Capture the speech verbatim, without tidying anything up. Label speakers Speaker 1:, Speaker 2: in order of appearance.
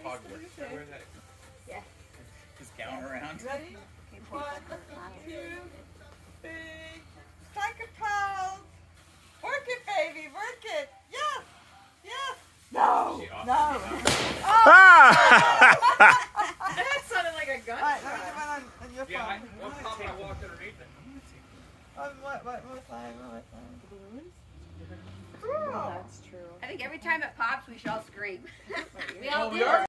Speaker 1: Yeah.
Speaker 2: Just count around.
Speaker 3: Ready? One, two, three. Strike a pose. Work it, baby. Work it. Yes. Yes. No. No. Oh.
Speaker 1: That sounded like a gun.
Speaker 3: All right, let me do one on, on your phone.
Speaker 4: Yeah, I, one pop I walked underneath it.
Speaker 3: One, what, what, what time? What time?
Speaker 1: Balloons?
Speaker 3: Cool.
Speaker 1: Oh, that's true.
Speaker 5: I think every time it pops, we should all scream.
Speaker 1: We all
Speaker 4: Oh, we
Speaker 1: do.
Speaker 4: are?